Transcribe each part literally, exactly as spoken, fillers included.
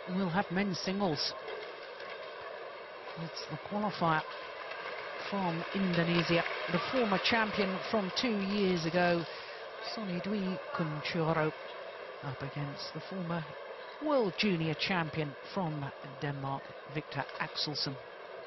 we'll have men's singles. It's the qualifier from Indonesia, the former champion from two years ago, Sony Dwi Kuncoro, up against the former world junior champion from Denmark, Viktor Axelsen.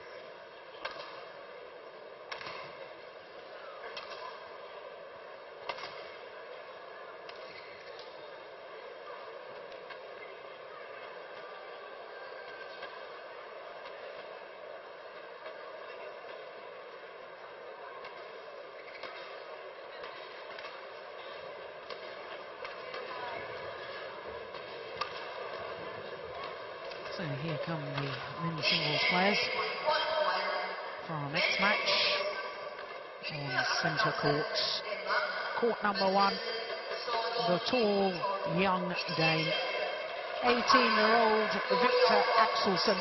So here come the men's singles players for our next match on centre court. Court number one, the tall young Dane, eighteen-year-old Viktor Axelsen.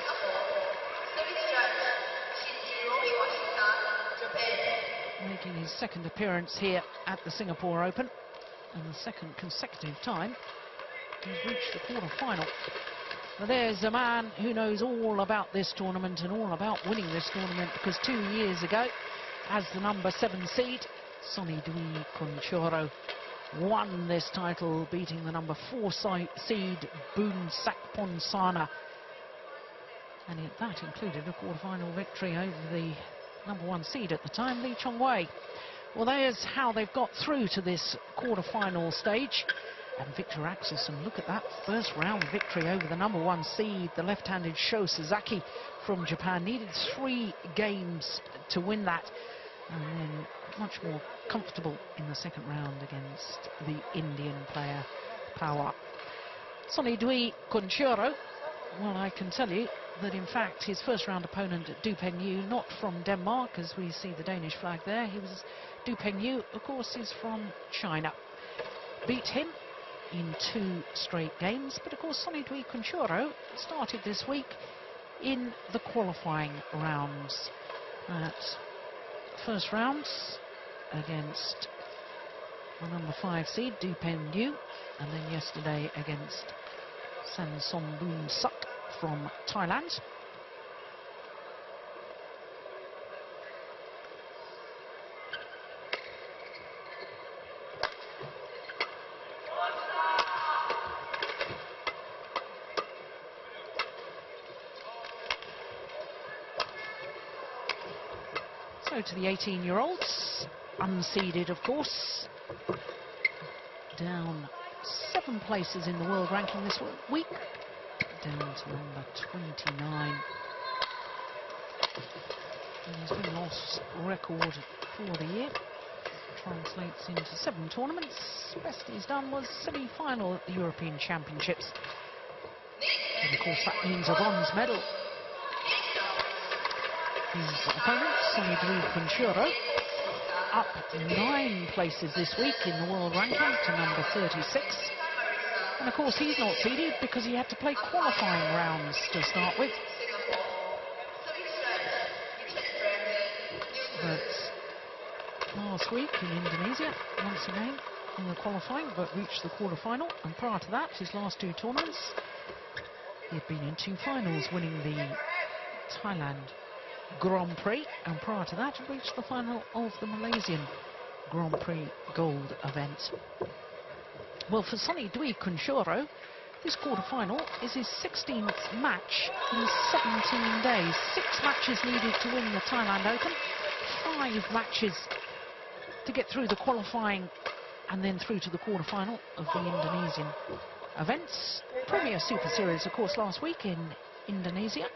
Making his second appearance here at the Singapore Open, and the second consecutive time he's reached the quarter-final. Well, there's a man who knows all about this tournament and all about winning this tournament, because two years ago, as the number seven seed, Sony Dwi Kuncoro won this title, beating the number four seed Boon Sakponsana. And it, that included a quarter-final victory over the number one seed at the time, Lee Chong-wei. Well, there's how they've got through to this quarter-final stage. And Viktor Axelsen, look at that first round victory over the number one seed, the left-handed Sho Sasaki from Japan. Needed three games to win that, and then much more comfortable in the second round against the Indian player Pawar. Sony Dwi Kuncoro, well, I can tell you that in fact his first round opponent, Du Pengyu, not from Denmark as we see the Danish flag there, he was Du Pengyu, of course, is from China. Beat him in two straight games, but of course Sony Dwi Kuncoro started this week in the qualifying rounds. That first round against the number five seed Du Pengyu, and then yesterday against Samsonboon Suk from Thailand. So to the eighteen-year-olds, unseeded of course, down seven places in the world ranking this week, down to number twenty-nine. And his win-loss record for the year translates into seven tournaments. Best he's done was semi-final at the European Championships. And of course that means a bronze medal. His opponent, Sony Dwi Kuncoro, up nine places this week in the world ranking to number thirty-six. And of course he's not seeded because he had to play qualifying rounds to start with. But last week in Indonesia, once again in the qualifying, but reached the quarter-final. And prior to that, his last two tournaments, he had been in two finals, winning the Thailand Grand Prix, and prior to that he reached the final of the Malaysian Grand Prix Gold event. Well, for Sony Dwi Kuncoro, this quarter-final is his sixteenth match in seventeen days. Six matches needed to win the Thailand Open, five matches to get through the qualifying and then through to the quarter-final of the Indonesian events. Premier Super Series, of course, last week in Indonesia.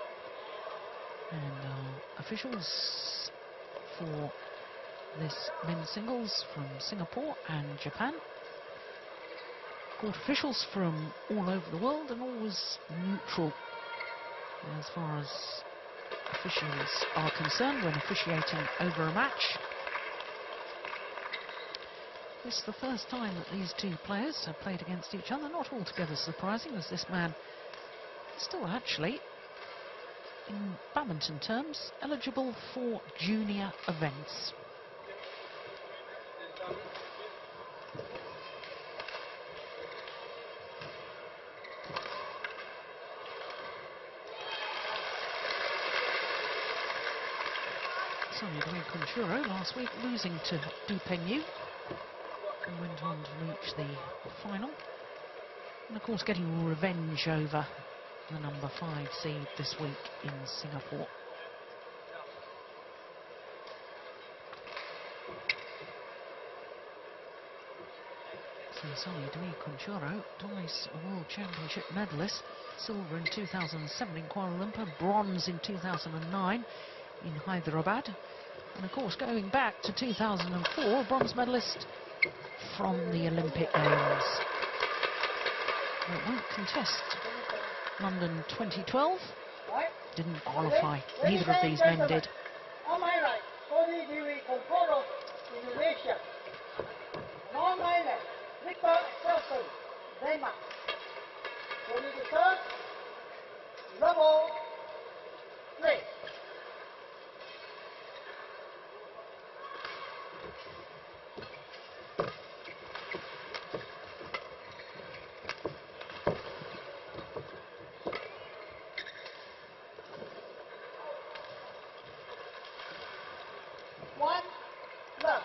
And uh, officials for this men's singles from Singapore and Japan. Court officials from all over the world, and always neutral as far as officials are concerned when officiating over a match. This is the first time that these two players have played against each other. Not altogether surprising, as this man is still actually, in badminton terms, eligible for junior events. Sony Dwi Kuncoro last week, losing to Du Pengyu, and went on to reach the final. And of course getting revenge over the number five seed this week in Singapore. So Sony Dwi Kuncoro, twice a World Championship medalist, silver in two thousand seven in Kuala Lumpur, bronze in two thousand nine in Hyderabad, and of course going back to two thousand four, bronze medalist from the Olympic Games. But won't contest London twenty twelve, didn't qualify, neither of these men did. On my right, Sony Dwi Kuncoro, Indonesia. And on my left, Viktor Axelsen, Denmark. Sony the third, level three. One left.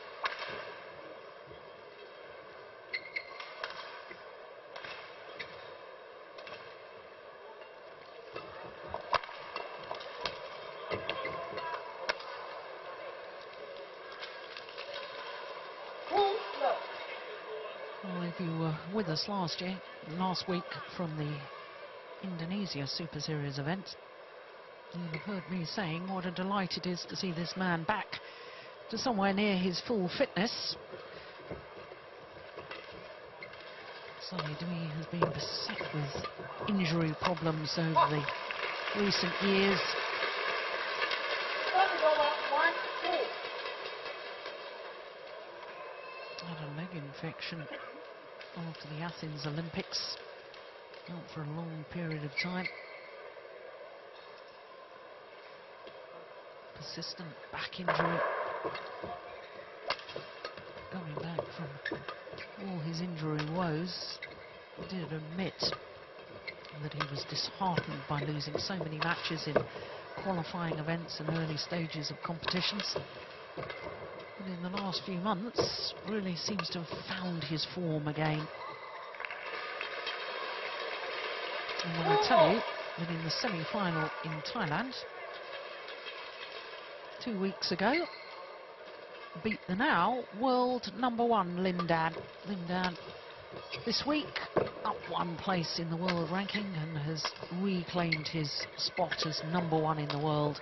Well, if you were with us last year, last week from the Indonesia Super Series event, you'll have heard me saying what a delight it is to see this man back to somewhere near his full fitness. Sony Dwi has been beset with injury problems over the recent years. Had a leg infection after the Athens Olympics, out for a long period of time. Persistent back injury, coming back from all his injury woes. He did admit that he was disheartened by losing so many matches in qualifying events and early stages of competitions. But in the last few months, really seems to have found his form again. And when I tell you that in the semi-final in Thailand, two weeks ago, beat the now world number one Lim Dan. Lim Dan this week up one place in the world ranking and has reclaimed his spot as number one in the world.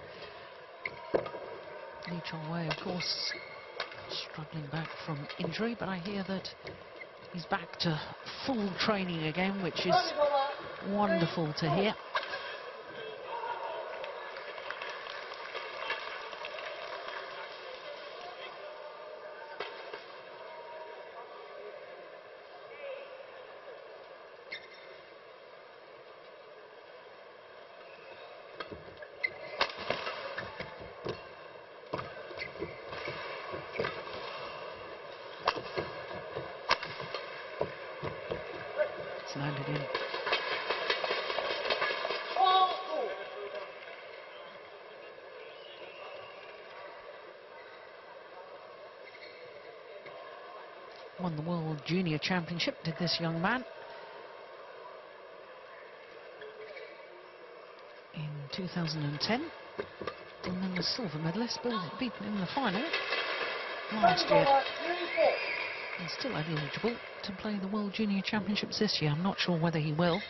Lee Chong-wei, of course, struggling back from injury, but I hear that he's back to full training again, which is wonderful to hear. It's landed in. Won the World Junior Championship, did this young man, in two thousand ten, and then was silver medalist, but beaten in the final last year. He's still eligible to play the World Junior Championships this year. I'm not sure whether he will.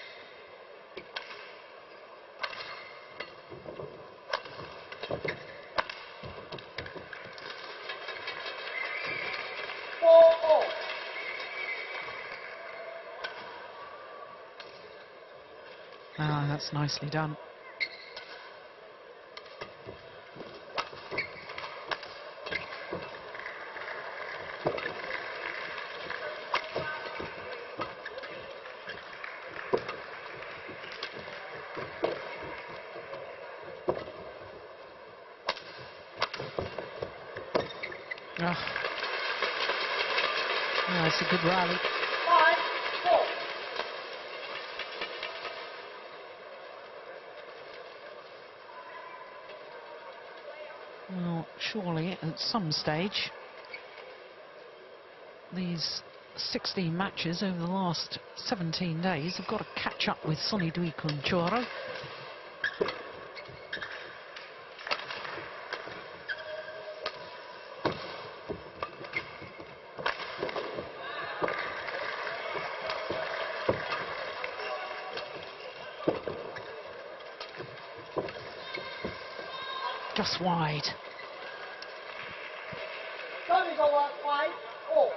Ah, that's nicely done. Oh. Oh, it's a good rally. Five, four. Well, surely at some stage these sixteen matches over the last seventeen days have got to catch up with Sony Dwi Kuncoro. Just wide. Sony over five four.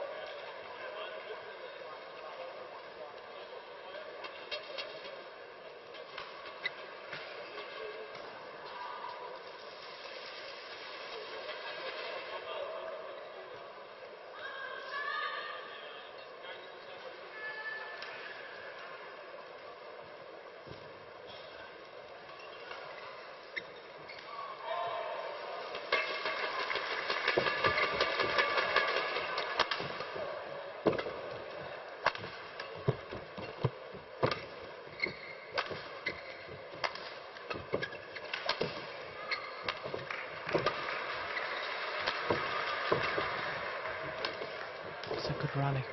It's a good rally.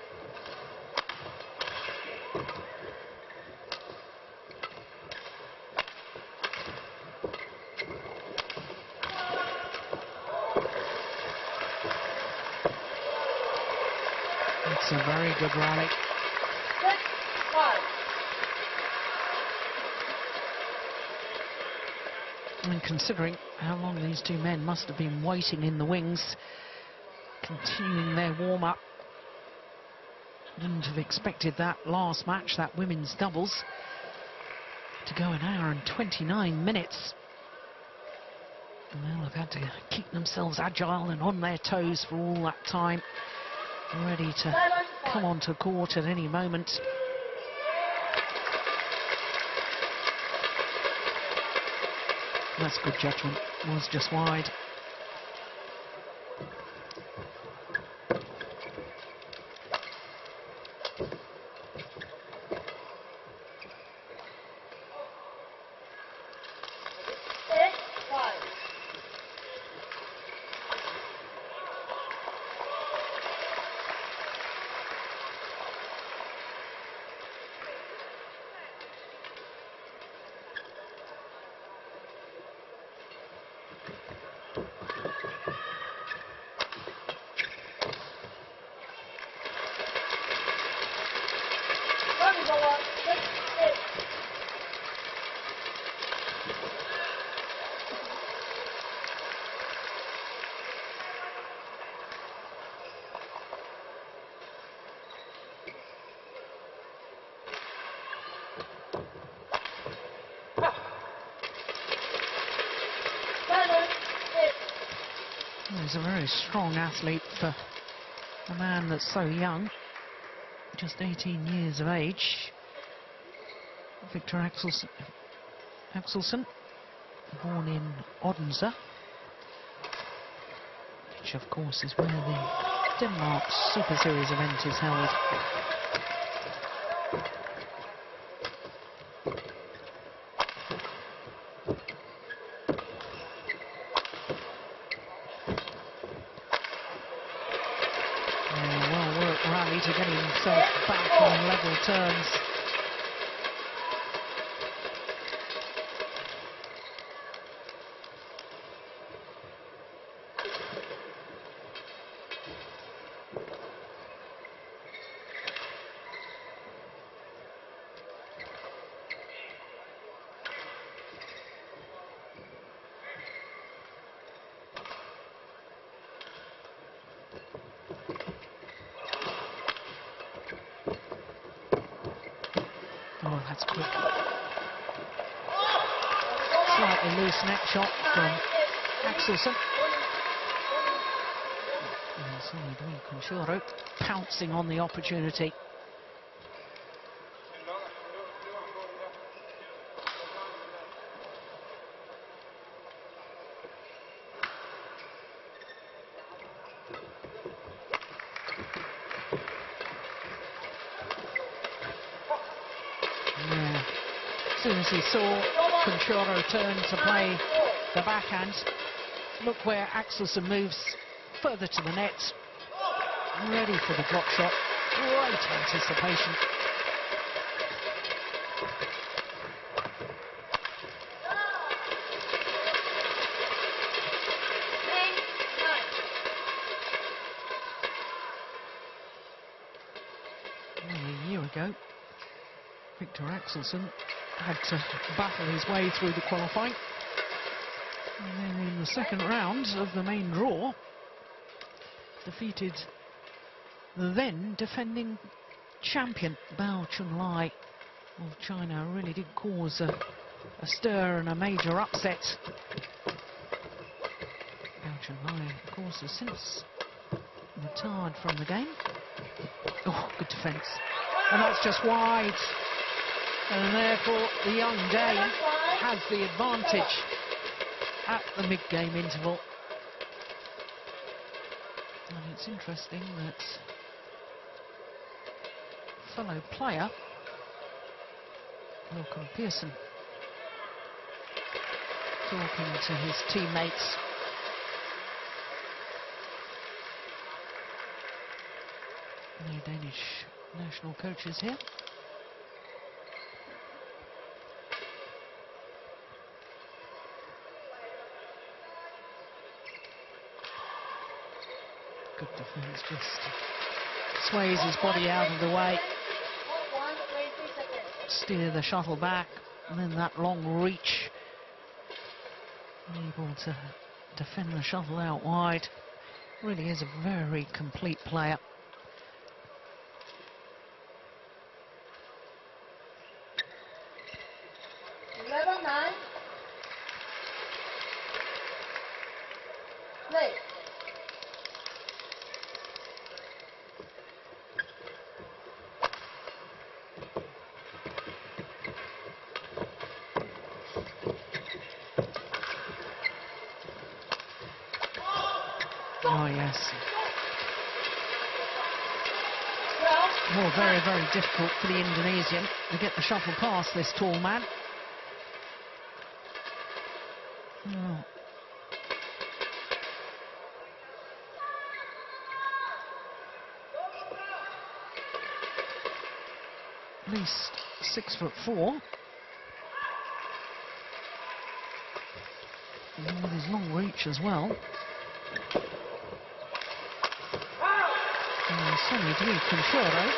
It's a very good rally. Six five. And considering how long these two men must have been waiting in the wings, continuing their warm-up, wouldn't have expected that last match, that women's doubles, to go an hour and twenty-nine minutes. And they'll have had to keep themselves agile and on their toes for all that time, ready to come onto court at any moment. That's good judgment. Was just wide. Eight five. Sony over six eight. Seven eight. He's a very strong athlete for a man that's so young, just eighteen years of age. Viktor Axelsen, Axelsen, born in Odense, which of course is where the Denmark Super Series event is held. Yeah, well worked rally to get himself back on level terms. Oh, that's quick. Slightly loose net shot from Axelsen. And Sony Dwi Kuncoro pouncing on the opportunity. Yeah. As soon as he saw Kuncoro turn to play the backhand, Look where Axelsen moves further to the net. Ready for the drop shot. Great anticipation. A year ago, Viktor Axelsen had to battle his way through the qualifying. And then in the second round of the main draw, defeated the then defending champion Bao Chunlai of China. Really did cause a, a stir and a major upset. Bao Chunlai, of course, has since retired from the game. Oh, good defence. And that's just wide. And therefore, the young Dane has the advantage at the mid-game interval. And it's interesting that fellow player Malcolm Pearson talking to his teammates. No Danish national coaches here. Good defence, just sways his body out of the way. Steer the shuttle back, and then that long reach. Able to defend the shuttle out wide. Really is a very complete player. Level nine. Play. Oh, yes. Well, very, very difficult for the Indonesian to get the shuttle past this tall man. Oh. At least six foot four. And with his long reach as well. And Sony Dwi Kuncoro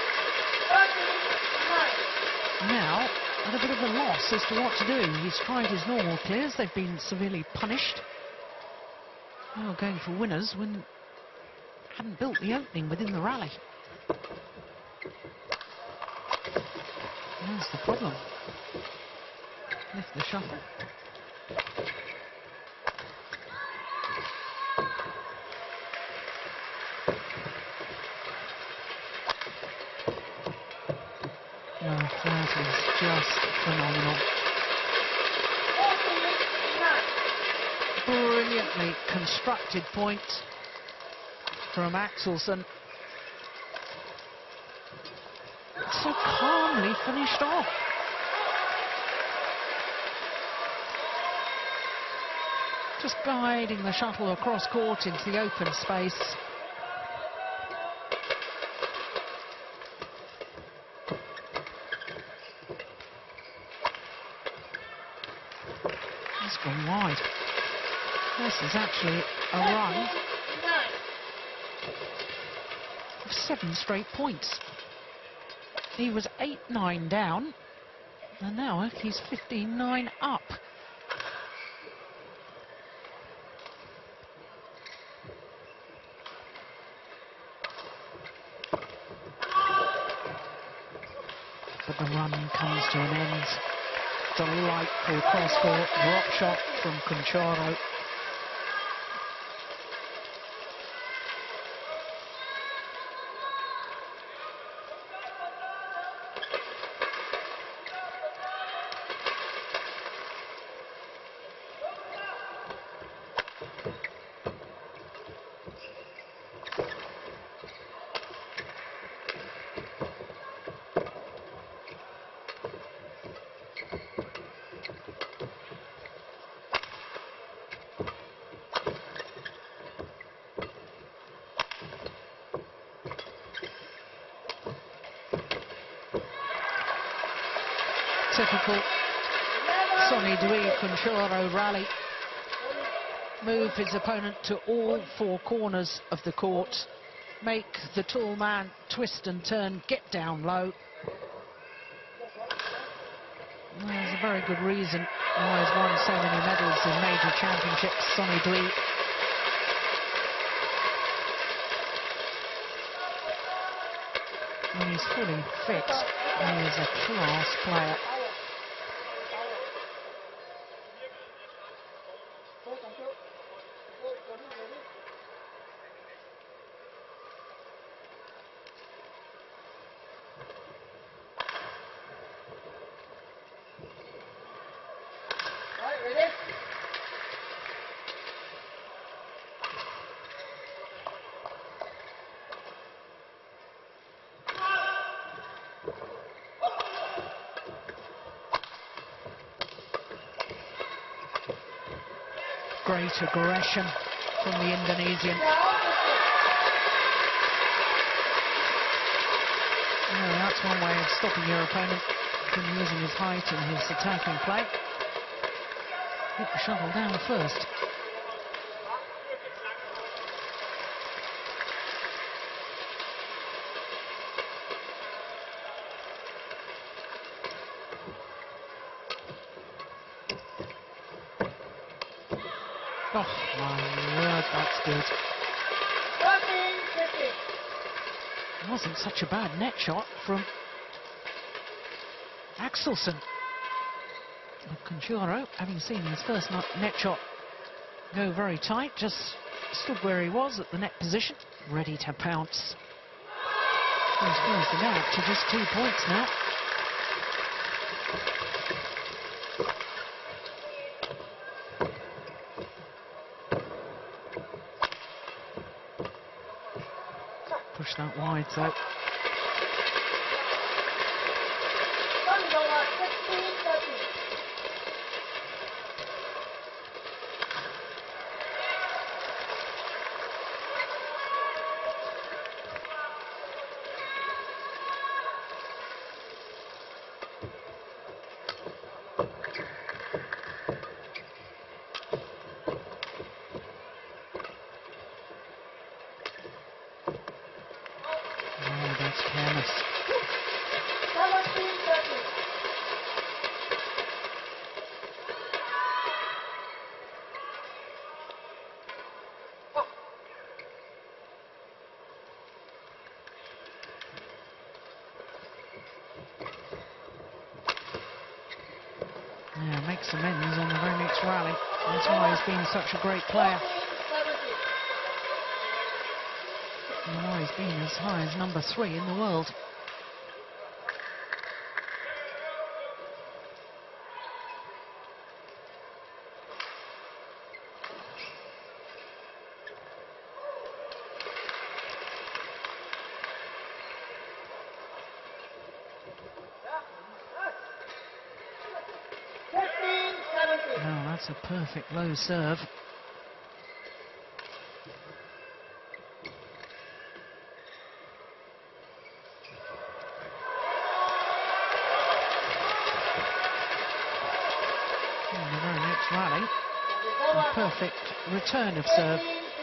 now at a bit of a loss as to what to do. He's tried his normal clears, they've been severely punished. Now going for winners when hadn't built the opening within the rally. That's the problem. Lift the shuttle. Oh, that is just phenomenal. Brilliantly constructed point from Axelsen. So calmly finished off. Just guiding the shuttle across court into the open space. It's gone wide. This is actually a run of seven straight points. He was eight nine down, and now he's fifteen nine up. But the run comes to an end. Delightful cross-court drop shot from Kuncoro. typical Sony Dwi Kuncoro rally. Move his opponent to all four corners of the court, make the tall man twist and turn, get down low. There's a very good reason why he's won so many medals in major championships, Sony Dwi. When he's fully fit, he is a class player. Great aggression from the Indonesian. Oh, that's one way of stopping your opponent from using his height in his attacking play. Get the shuttle down first. Oh my word, that's good. It wasn't such a bad net shot from Axelsen. Kuncoro, having seen his first net shot go very tight, just stood where he was at the net position, ready to pounce. He's closed the gap to just two points now. Push that wide though. Yeah, makes amends on the very next rally. That's why he's been such a great player. And why he's been as high as number three in the world. Now that's a perfect low serve. In the very next rally, a perfect return of serve.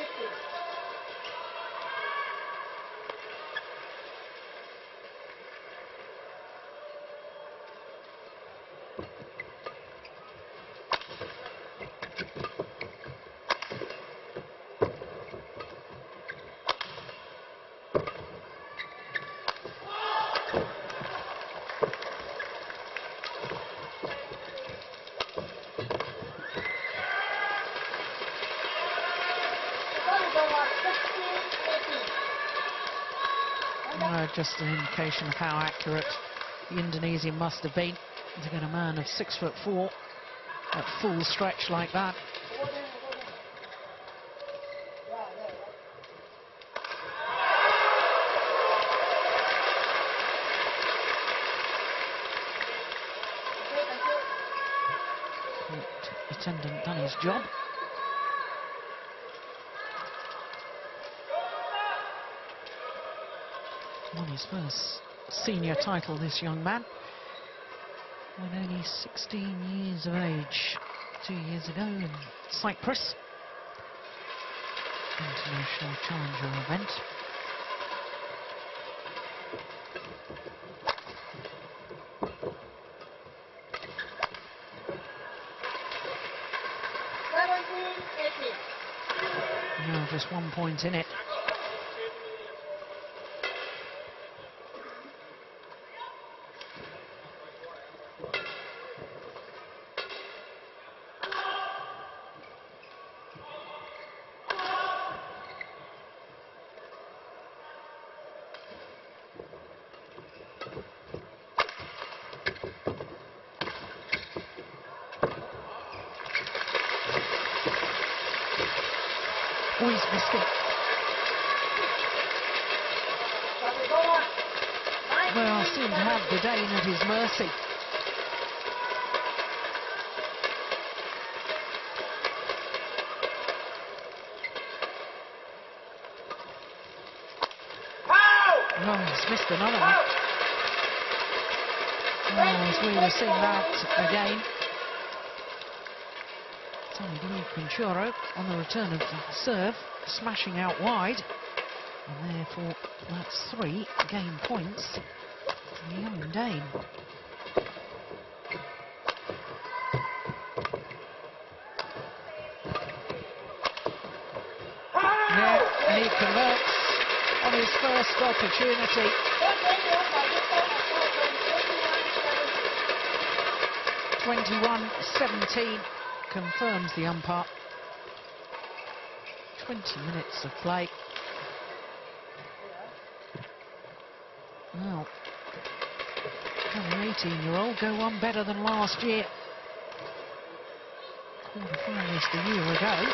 Uh, just an indication of how accurate the Indonesian must have been to get a man of six foot four at full stretch like that. The attendant done his job. Won his first senior title, this young man. when only sixteen years of age, two years ago in Cyprus. International Challenger event. Now just one point in it. Oh, he's missed it. Well, seemed to have the Dane at his mercy. Oh, he's missed another one. Oh, as we were seeing that again. Sony Dwi Kuncoro on the return of the serve, smashing out wide, and therefore that's three game points for the young Dane. Yeah, and he converts on his first opportunity. twenty-one seventeen. Confirms the umpire. twenty minutes of play. Well, can an eighteen-year-old go one better than last year? Quarter-finalist a year ago.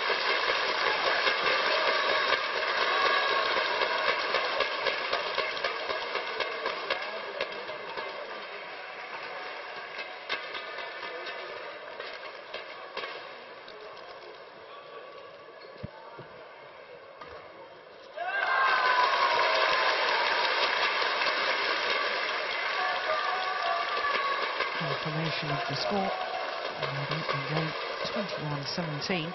Confirmation of the score. Game twenty-one seventeen.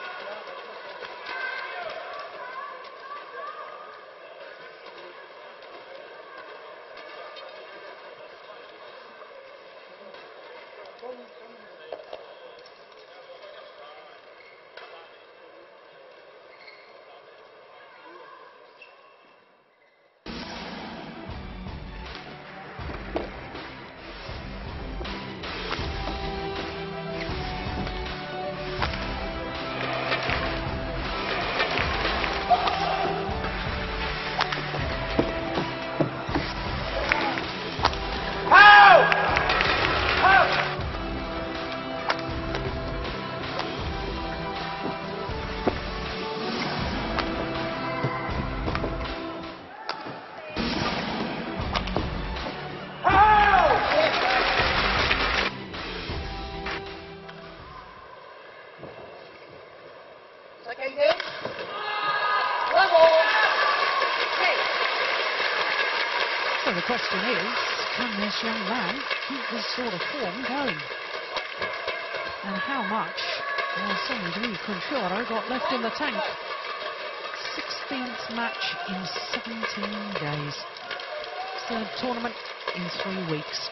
So the question is, can this young man keep this sort of form going? And how much has Sony Dwi Kuncoro got left in the tank? sixteenth match in seventeen days. Third tournament in three weeks.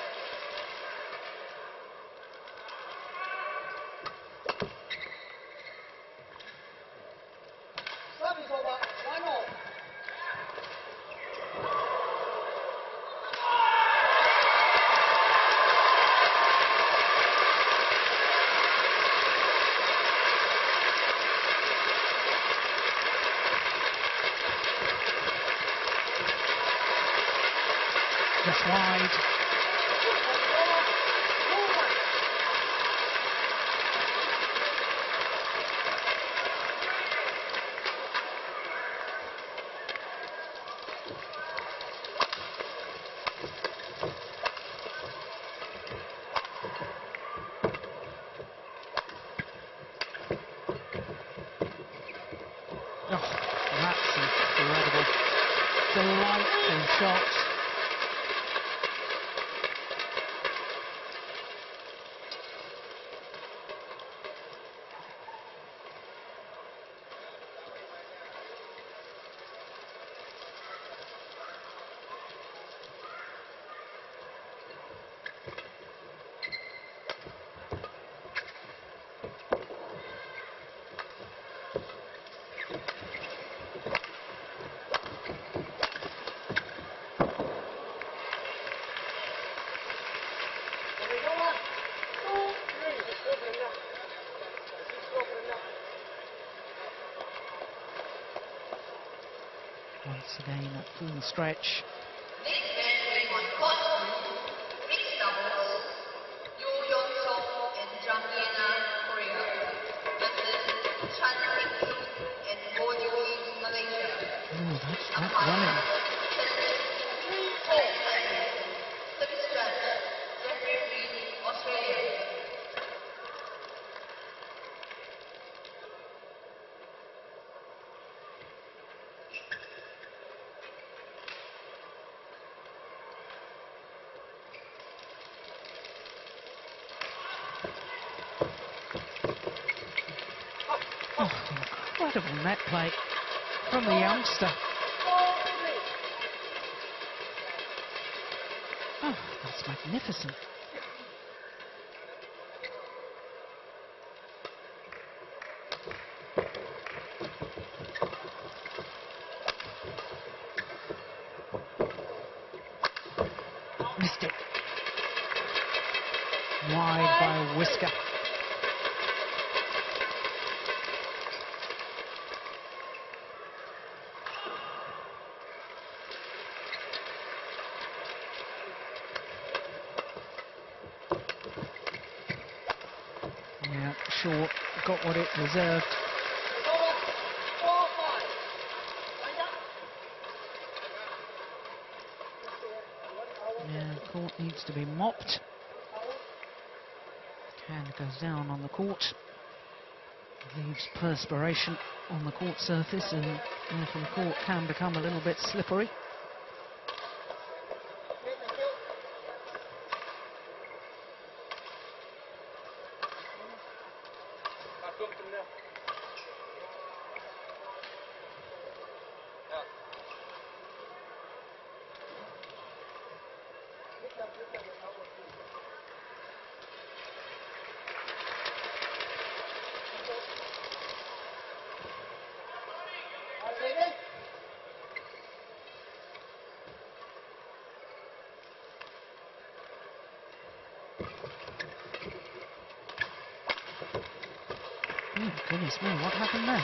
Just wide. Oh, that's incredible. Delightful shot. Once again at full stretch. Oh, that's that running. Oh, incredible net play from the youngster. Oh, that's magnificent. Missed it. Wide by a whisker. Yeah, short, got what it deserved. Yeah, court needs to be mopped. Hand goes down on the court. Leaves perspiration on the court surface, and therefore the court can become a little bit slippery. Oh, goodness me, what happened there?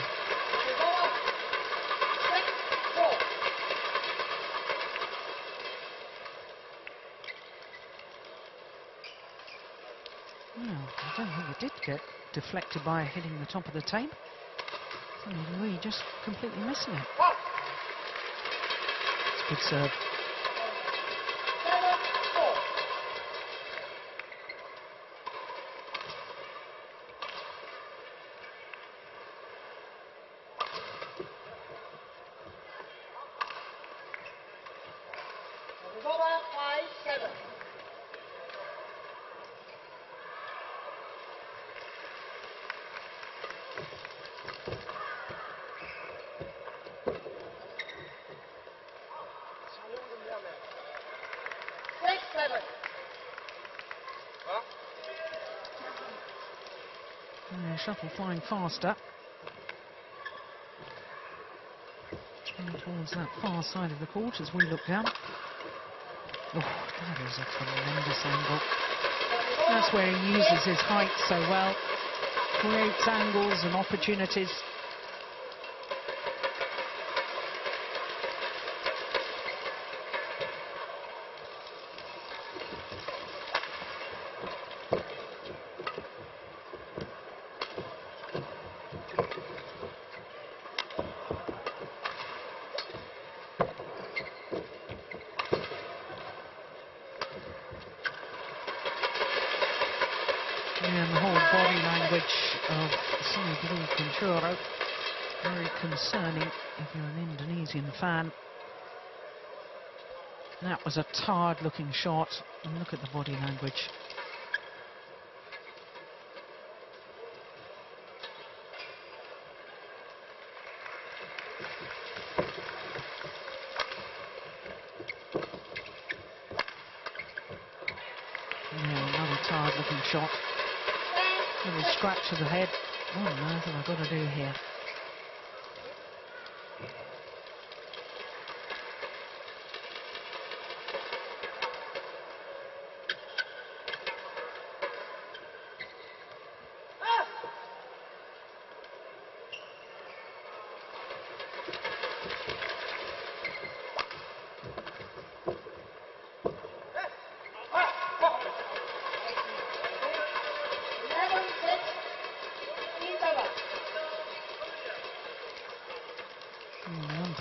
No, I don't think it did get deflected by hitting the top of the tape. Sony Dwi just completely missing it. It's a good serve. Uh, shuttle flying faster. Going towards that far side of the court as we look down. Oh, that is a tremendous angle. That's where he uses his height so well. Creates angles and opportunities. And the whole body language of Sony Dwi Kuncoro, very concerning if you're an Indonesian fan. That was a tired looking shot, and look at the body language. Yeah, another tired looking shot. Little scratch to the head. What on earth have I got to do here?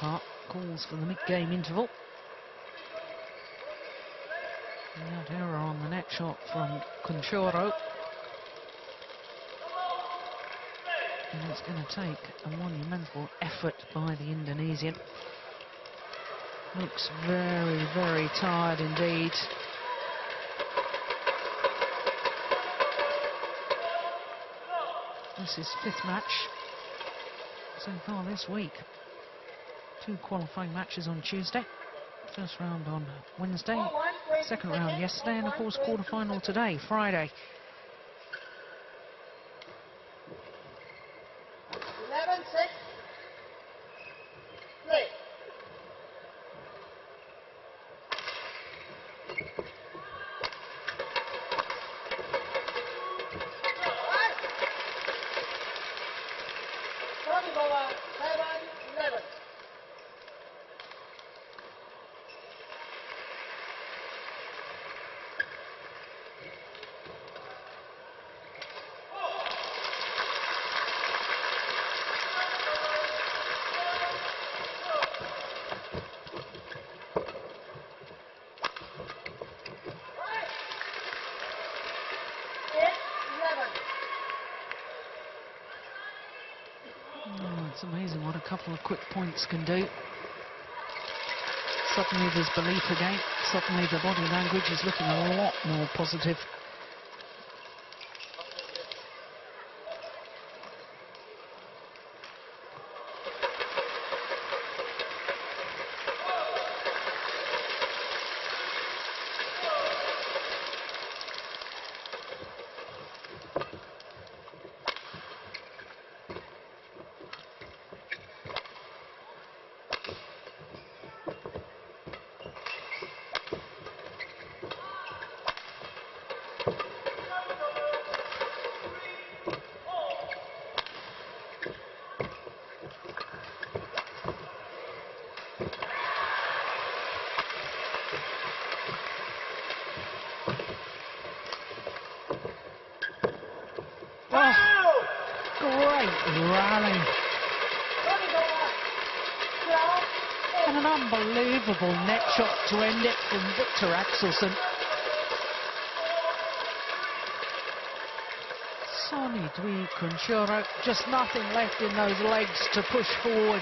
umpire calls for the mid-game interval. And that error on the net shot from Kuncoro. And it's going to take a monumental effort by the Indonesian. Looks very, very tired indeed. This is fifth match so far this week. Two qualifying matches on Tuesday. First round on Wednesday, second round yesterday, and of course quarter-final today, Friday. eleven six. Play. Sony Dwi eleven. Oh, it's amazing what a couple of quick points can do. Suddenly there's belief again. Suddenly the body language is looking a lot more positive. Rally. And an unbelievable net shot to end it from Viktor Axelsen. Sony Dwi Kuncoro, just nothing left in those legs to push forward.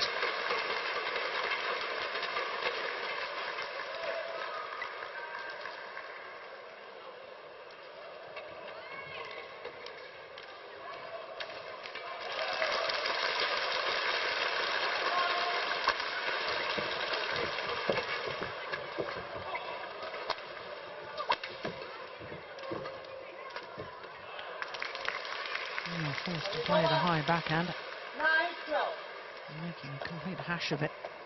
Forced to play the high backhand, making a complete hash of it.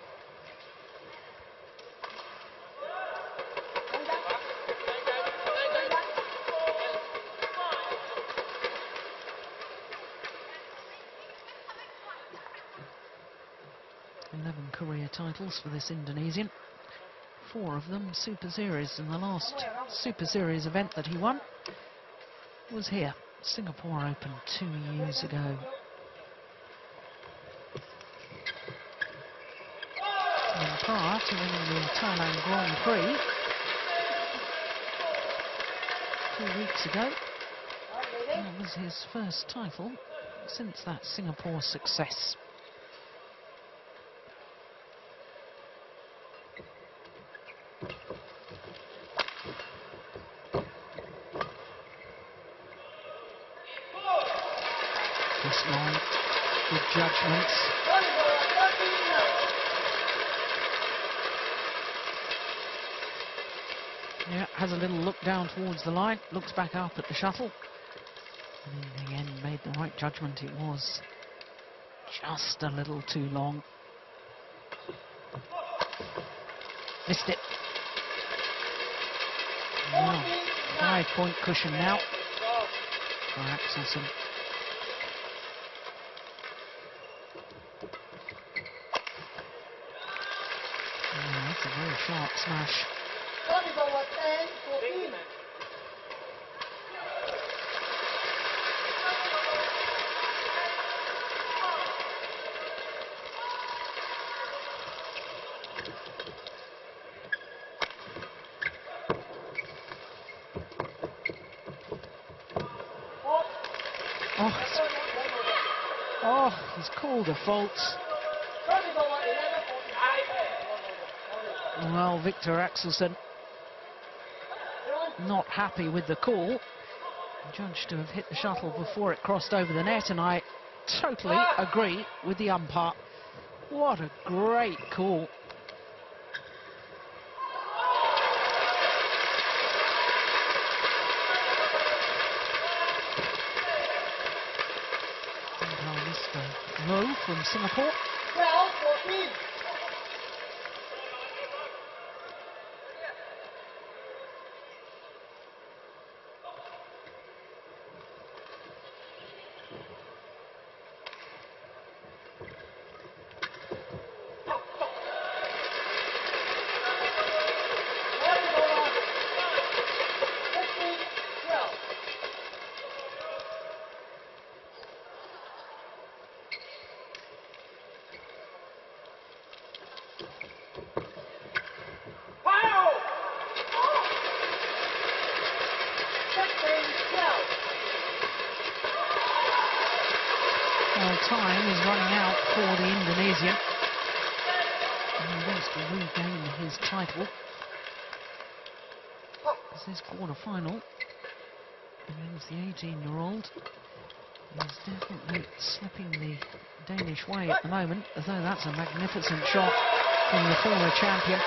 Eleven career titles for this Indonesian. Four of them Super Series, and the last Super Series event that he won was here. Singapore Open two years ago. And prior to winning the Thailand Grand Prix two weeks ago, that was his first title since that Singapore success. Long, good judgments. Yeah, has a little look down towards the line, looks back up at the shuttle, and in the end made the right judgment. It was just a little too long. Missed it. Wow. Five point cushion now for Axelsen. That's a very sharp smash. Oh, he's, oh, he's called a fault. Well, Viktor Axelsen not happy with the call. Judged to have hit the shuttle before it crossed over the net, and I totally agree with the umpire. What a great call. And Mister Low from Singapore. twelve fourteen. Well, time is running out for the Indonesian. And he wants to regain his title. As this quarter-final against the eighteen-year-old is definitely slipping the Danish way at the moment, although that's a magnificent shot from the former champion.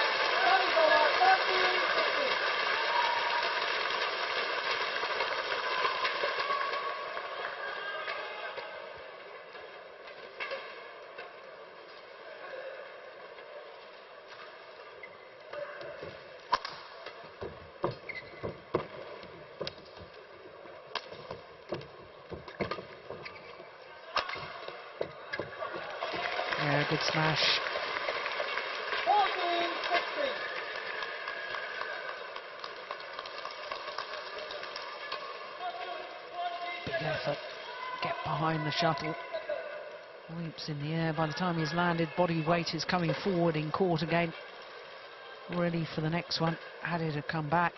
Yeah, good smash. Big effort. Get behind the shuttle. Leaps in the air. By the time he's landed, body weight is coming forward in court again. Ready for the next one. Had it to come back.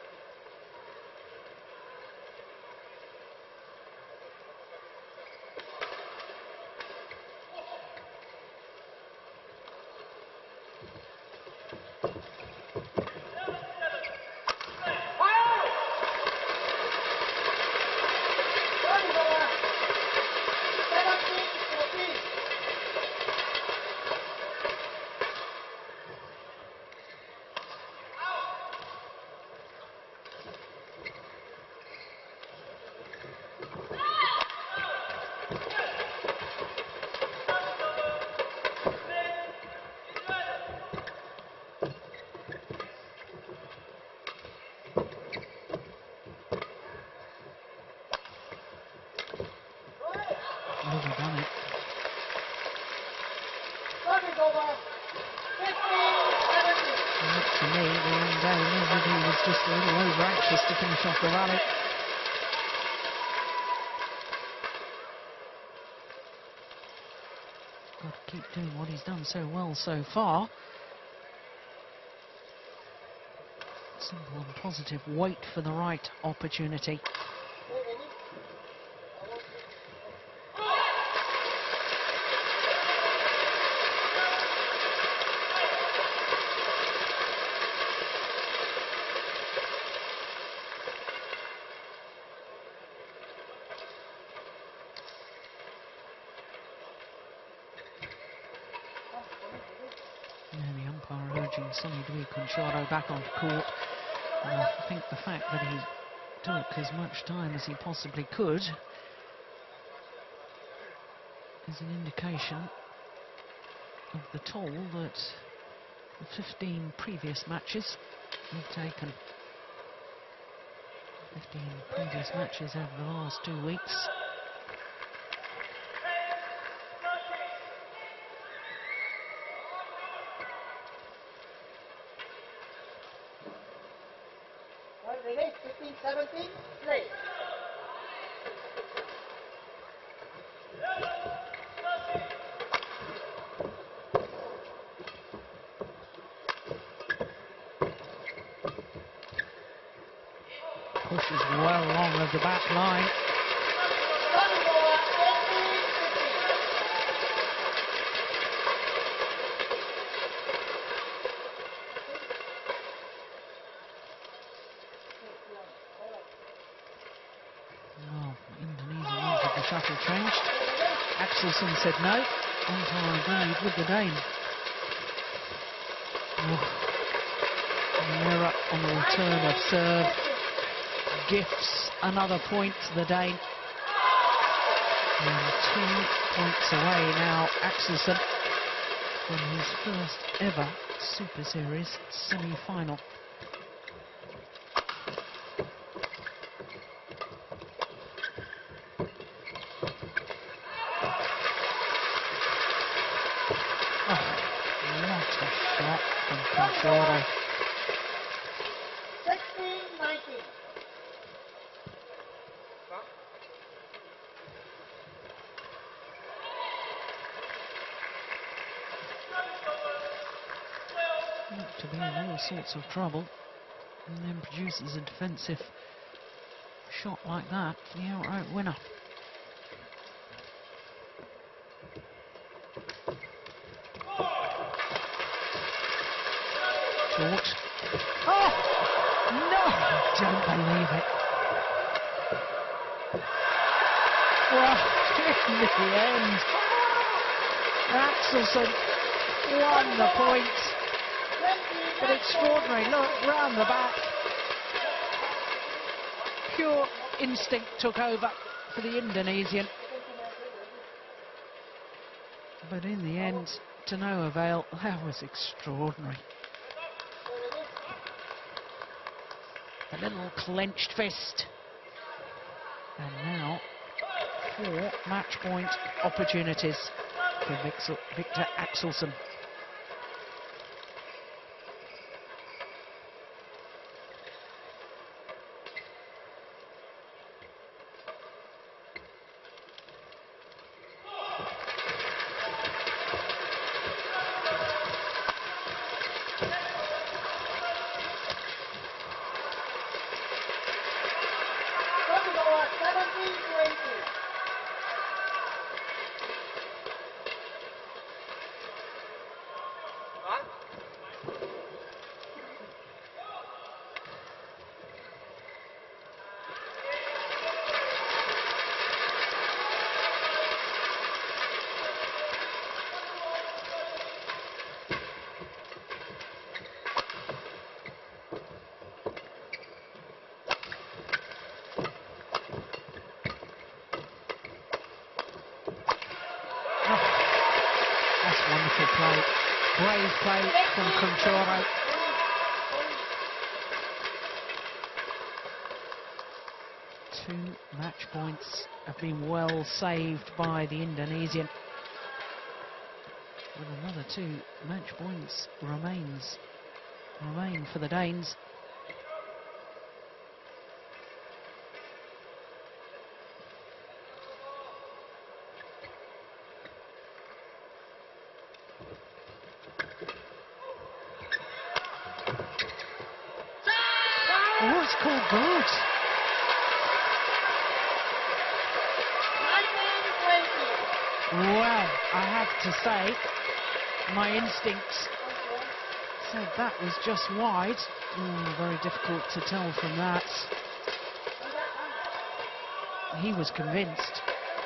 Overdone it. And up to me, the young game, everybody was just a little over anxious to finish off the rally. Got to keep doing what he's done so well so far. Simple and positive. Wait for the right opportunity. And the umpire urging Sony Dwi Kuncoro back onto court. And I think the fact that he took as much time as he possibly could is an indication of the toll that the fifteen previous matches have taken. fifteen previous matches over the last two weeks. fifteen seventeen, play. Pushes well along of the back line. shuttle changed. Axelsen said no. Umpire agreed with the Dane. Oh. An error on the return of serve gifts another point to the Dane. And two points away now, Axelsen, from his first ever Super Series semi-final. Oh, what a shot from Kuncoro. sixteen nineteen. Looked to be in all sorts of trouble, and then produces a defensive shot like that for the outright winner. Short. Oh! No! I don't believe it. Well, in the end, Axelsen won the point. But extraordinary, look, round the back. Pure instinct took over for the Indonesian. But in the end, to no avail. That was extraordinary. A little clenched fist. And now, four match point opportunities for Viktor Axelsen. Wonderful play, brave play from Kuncoro. Two match points have been well saved by the Indonesian. With another two match points remains remain for the Danes. Oh, it's called good. Well, I have to say, my instincts said that was just wide. Oh, very difficult to tell from that. He was convinced.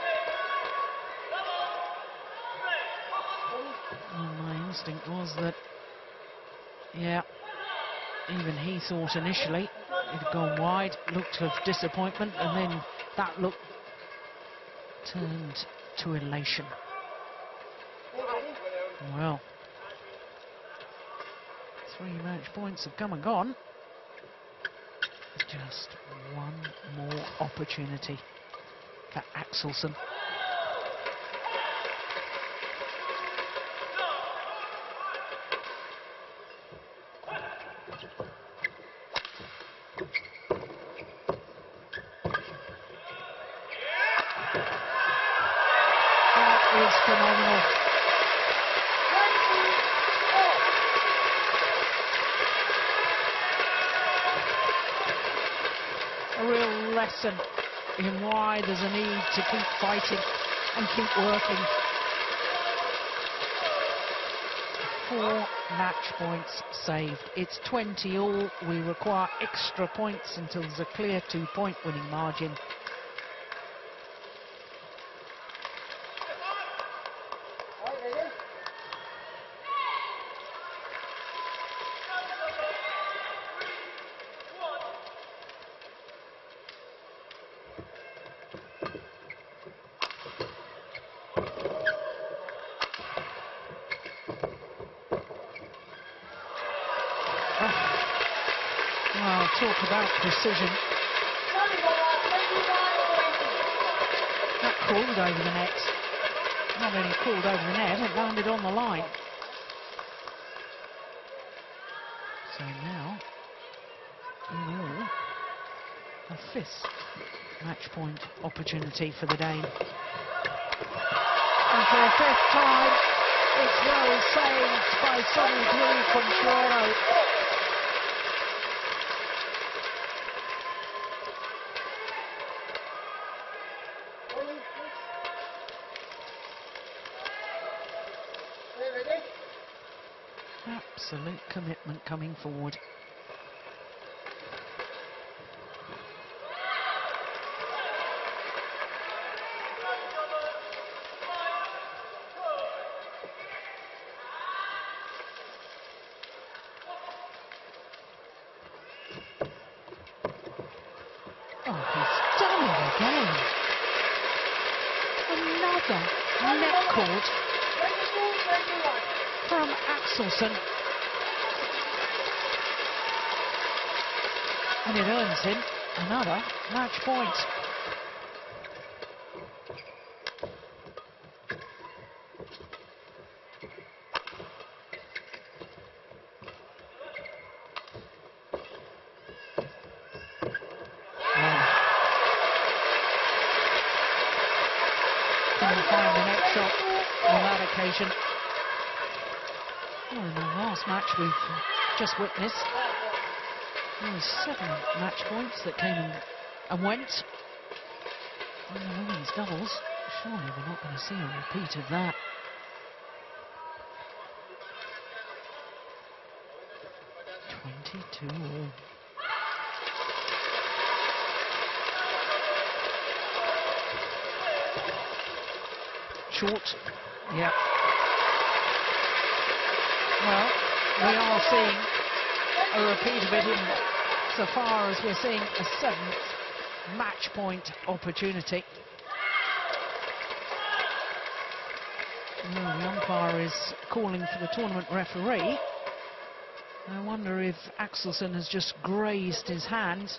And my instinct was that, yeah, even he thought initially it had gone wide, looked of disappointment, and then that look turned to elation. Well, three match points have come and gone. Just one more opportunity for Axelsen. Is phenomenal. A real lesson in why there's a need to keep fighting and keep working. Four match points saved. It's twenty all. We require extra points until there's a clear two-point winning margin. talk about precision. That crawled over the net. Not only crawled over the net, it landed on the line. So now, in all, a fifth match point opportunity for the Dane. And for a fifth time, it's well saved by Sony Dwi Kuncoro. Absolute commitment coming forward. Oh, he's done it again. Another net cord from Axelsen. And it earns him another match point. Couldn't find the net shot on that occasion. Well, in the last match we've just witnessed, there were seven match points that came and, and went. In the women's doubles, surely we're not going to see a repeat of that. twenty-two all. Short, yeah. Well, we are seeing a repeat of it in so far as we're seeing a seventh match point opportunity. Well, the umpire is calling for the tournament referee. I wonder if Axelsen has just grazed his hand.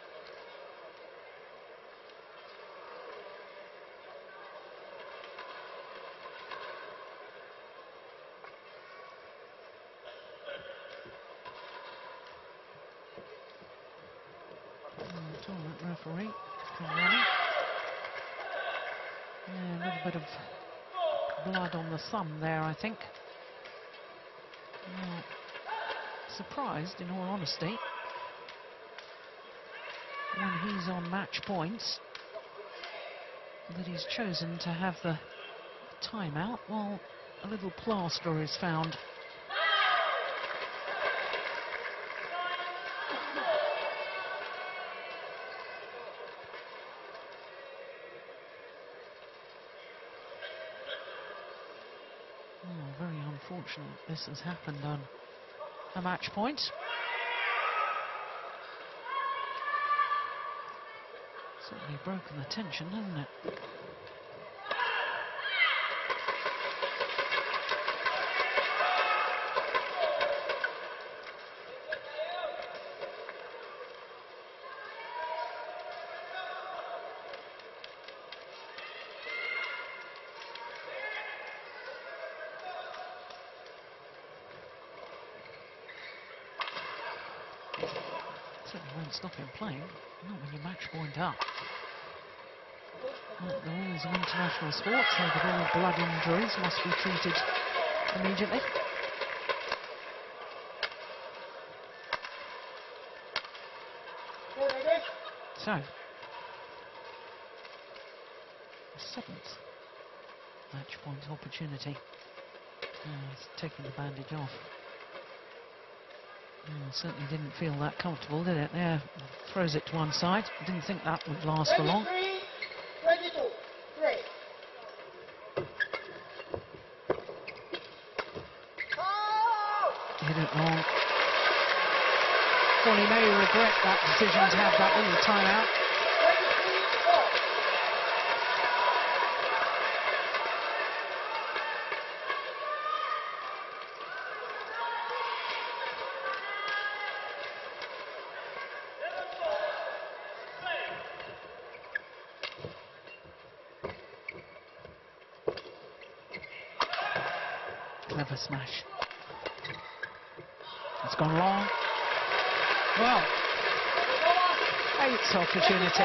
Referee, yeah, a little bit of blood on the thumb there, I think. Well, surprised, in all honesty, when he's on match points, that he's chosen to have the timeout while a little plaster is found. Oh, very unfortunate this has happened on a match point. Certainly broken the tension, hasn't it? Certainly won't stop him playing, not when you match point up. Like the rules of international sports, so that all blood injuries must be treated immediately. So, the seventh match point opportunity. Oh, he's taking the bandage off. Oh, certainly didn't feel that comfortable, did it? There, throws it to one side. Didn't think that would last for long. Hit it long. Well, he may regret that decision to have that little timeout. Clever smash. It's gone long. Well, eighth opportunity.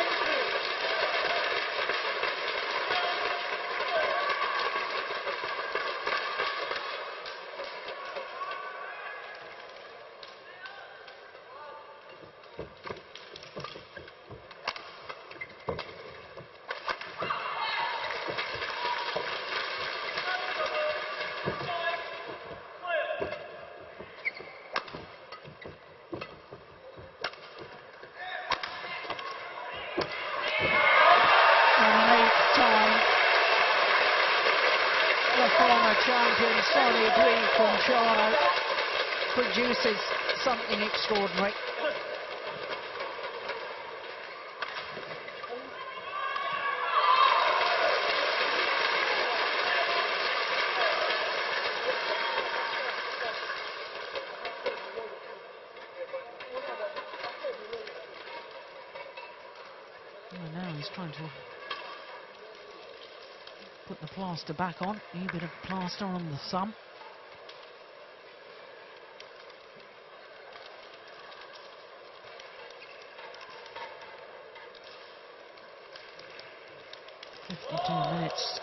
Champion Sony Dwi Kuncoro produces something extraordinary. And now he's trying to put the plaster back on. A bit of plaster on the thumb. fifty-two minutes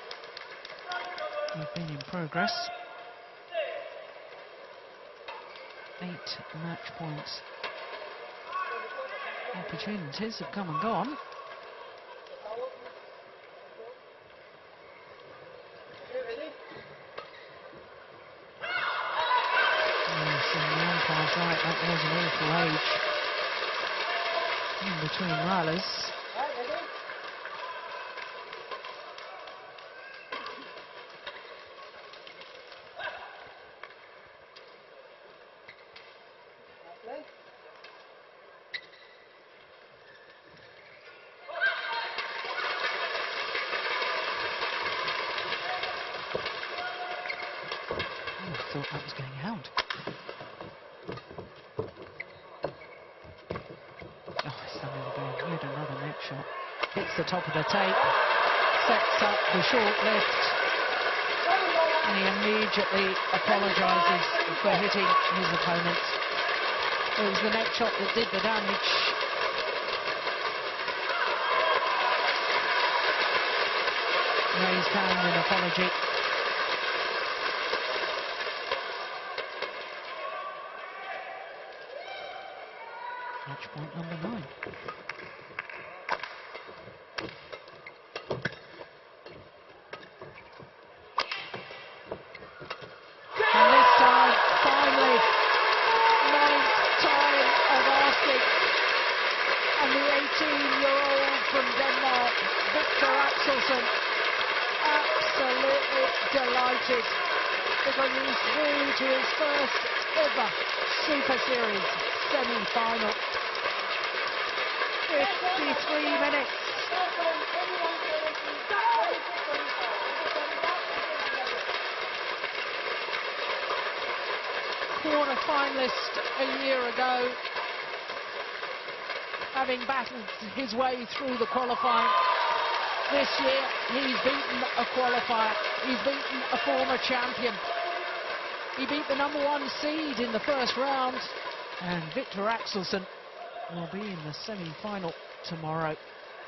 have been in progress. Eight match points. Opportunities have come and gone. Right, that was an awful age in between rallies. Oh, I thought that was going out. Another net shot. Hits the top of the tape, sets up the short lift, and he immediately apologises for hitting his opponent. It was the net shot that did the damage. Raised hand in apology. Match point number nine. eighteen-year-old from Denmark, Viktor Axelsen, absolutely delighted because he's through to his first ever Super Series semi-final. fifty-three minutes. Quarter-finalist a year ago, having battled his way through the qualifying. This year, he's beaten a qualifier. He's beaten a former champion. He beat the number one seed in the first round. And Viktor Axelsen will be in the semi-final tomorrow.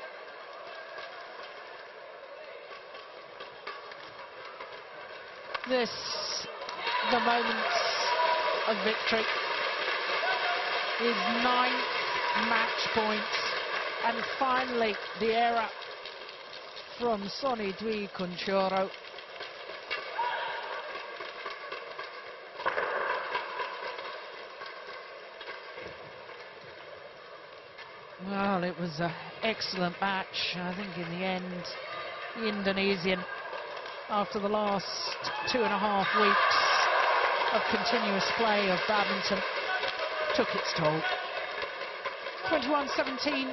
This, the moments of victory. His ninth match points, and finally the error from Sony Dwi Kuncoro. Well, it was an excellent match. I think in the end, the Indonesian, after the last two and a half weeks of continuous play of badminton, took its toll. twenty-one seventeen,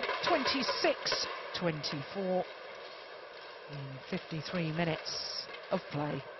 twenty-six twenty-four in fifty-three minutes of play.